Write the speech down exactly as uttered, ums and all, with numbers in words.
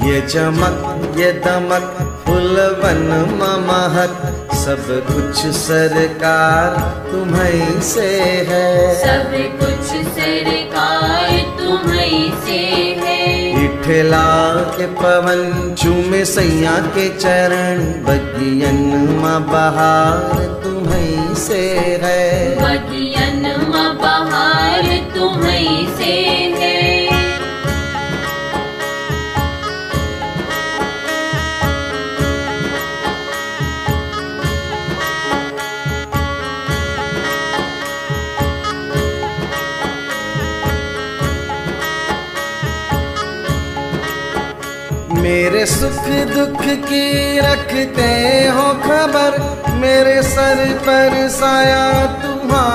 ये चमक ये दमक फुलवन महक, सब कुछ सरकार तुम्हीं से है। सब कुछ सरकार तुम्हीं से है। इठला के पवन चूमे सैया के चरण, बगियन माँ बहार तुम्हीं से है। बगियन माँ बहार तुम्हीं से है। मेरे सुख दुख की रखते हो खबर, मेरे सर पर साया